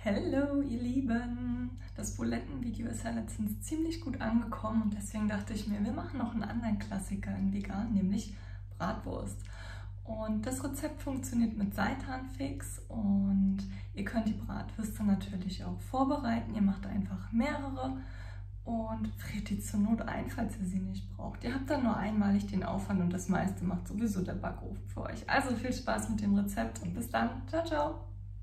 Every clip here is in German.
Hallo ihr Lieben! Das Bulettenvideo ist ja letztens ziemlich gut angekommen und deswegen dachte ich mir, wir machen noch einen anderen Klassiker in vegan, nämlich Bratwurst. Und das Rezept funktioniert mit Seitanfix und ihr könnt die Bratwürste natürlich auch vorbereiten. Ihr macht einfach mehrere und friert die zur Not ein, falls ihr sie nicht braucht. Ihr habt dann nur einmalig den Aufwand und das meiste macht sowieso der Backofen für euch. Also viel Spaß mit dem Rezept und bis dann. Ciao, ciao!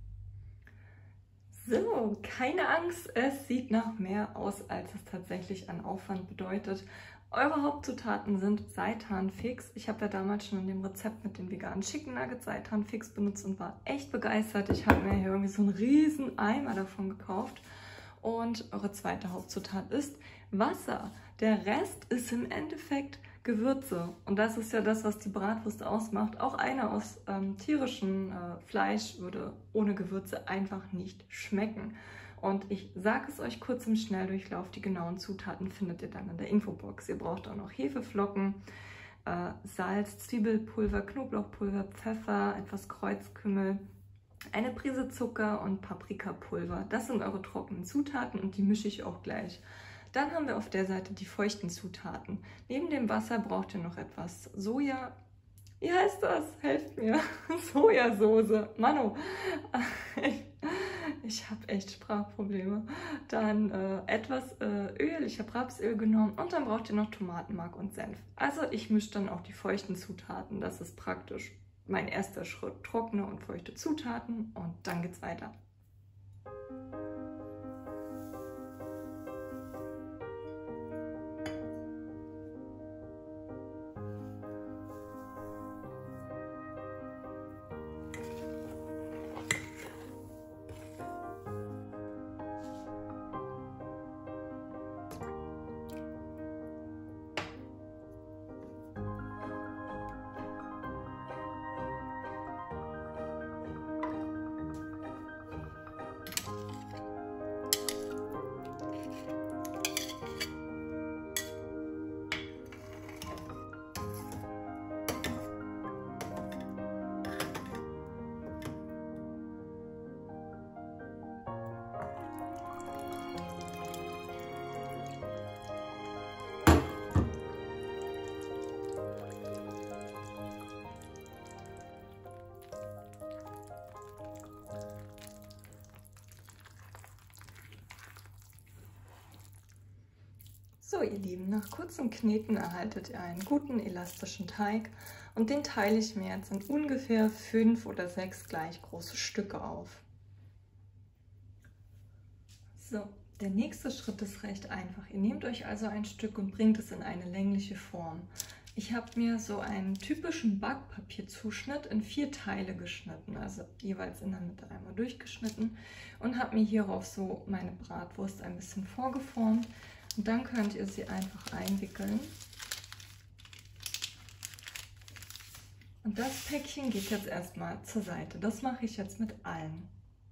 So, keine Angst, es sieht nach mehr aus, als es tatsächlich an Aufwand bedeutet. Eure Hauptzutaten sind Seitanfix. Ich habe ja damals schon in dem Rezept mit den veganen Chicken Nuggets Seitanfix benutzt und war echt begeistert. Ich habe mir hier irgendwie so einen riesen Eimer davon gekauft. Und eure zweite Hauptzutat ist Wasser. Der Rest ist im Endeffekt Gewürze. Und das ist ja das, was die Bratwurst ausmacht. Auch eine aus tierischem Fleisch würde ohne Gewürze einfach nicht schmecken. Und ich sage es euch kurz im Schnelldurchlauf. Die genauen Zutaten findet ihr dann in der Infobox. Ihr braucht auch noch Hefeflocken, Salz, Zwiebelpulver, Knoblauchpulver, Pfeffer, etwas Kreuzkümmel, eine Prise Zucker und Paprikapulver. Das sind eure trockenen Zutaten und die mische ich auch gleich. Dann haben wir auf der Seite die feuchten Zutaten. Neben dem Wasser braucht ihr noch etwas Soja. Wie heißt das? Helft mir. Sojasauce. Mano. Ich habe echt Sprachprobleme. Dann etwas Öl. Ich habe Rapsöl genommen. Und dann braucht ihr noch Tomatenmark und Senf. Also ich mische dann auch die feuchten Zutaten. Das ist praktisch mein erster Schritt. Trockene und feuchte Zutaten. Und dann geht's weiter. So ihr Lieben, nach kurzem Kneten erhaltet ihr einen guten elastischen Teig und den teile ich mir jetzt in ungefähr 5 oder 6 gleich große Stücke auf. So, der nächste Schritt ist recht einfach. Ihr nehmt euch also ein Stück und bringt es in eine längliche Form. Ich habe mir so einen typischen Backpapierzuschnitt in 4 Teile geschnitten, also jeweils in der Mitte einmal durchgeschnitten und habe mir hierauf so meine Bratwurst ein bisschen vorgeformt. Und dann könnt ihr sie einfach einwickeln. Und das Päckchen geht jetzt erstmal zur Seite. Das mache ich jetzt mit allen.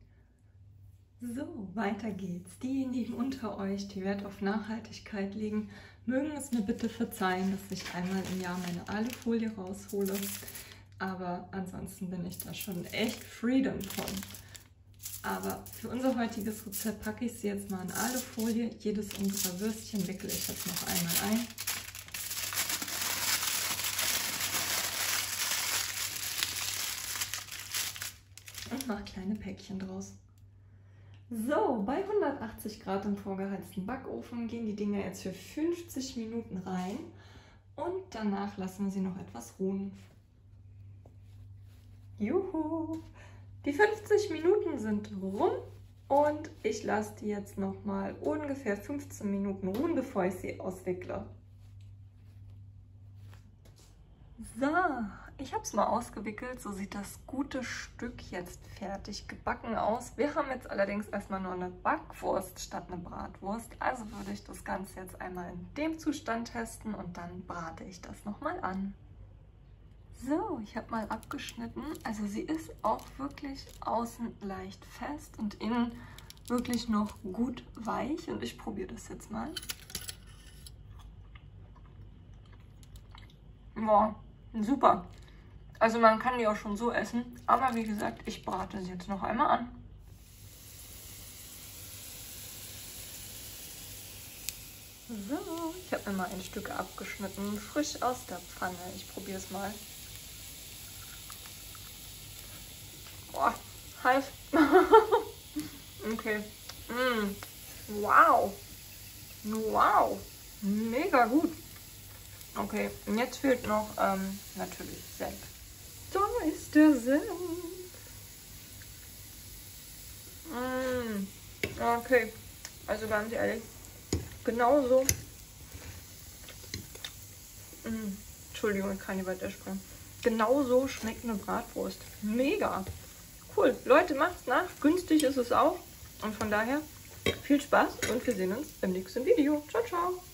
So, weiter geht's. Diejenigen unter euch, die Wert auf Nachhaltigkeit legen, mögen es mir bitte verzeihen, dass ich einmal im Jahr meine Alufolie raushole. Aber ansonsten bin ich da schon echt Freedom von. Aber für unser heutiges Rezept packe ich sie jetzt mal in Alufolie. Jedes unserer Würstchen wickle ich jetzt noch einmal ein. Und mache kleine Päckchen draus. So, bei 180 Grad im vorgeheizten Backofen gehen die Dinger jetzt für 50 Minuten rein. Und danach lassen wir sie noch etwas ruhen. Juhu! Die 50 Minuten sind rum und ich lasse die jetzt noch mal ungefähr 15 Minuten ruhen, bevor ich sie auswickle. So, ich habe es mal ausgewickelt. So sieht das gute Stück jetzt fertig gebacken aus. Wir haben jetzt allerdings erstmal nur eine Backwurst statt eine Bratwurst. Also würde ich das Ganze jetzt einmal in dem Zustand testen und dann brate ich das noch mal an. So, ich habe mal abgeschnitten. Also sie ist auch wirklich außen leicht fest und innen wirklich noch gut weich. Und ich probiere das jetzt mal. Boah, super. Also man kann die auch schon so essen. Aber wie gesagt, ich brate sie jetzt noch einmal an. So, ich habe mir mal ein Stück abgeschnitten, frisch aus der Pfanne. Ich probiere es mal. Boah, heiß. Okay. Wow. Wow. Mega gut. Okay, und jetzt fehlt noch natürlich Senf. Da ist der Senf. Okay, also ganz ehrlich, genauso. Entschuldigung, ich kann nicht weiter sprechen. Genauso schmeckt eine Bratwurst. Mega. Cool. Leute, macht's nach. Günstig ist es auch. Und von daher viel Spaß und wir sehen uns im nächsten Video. Ciao, ciao.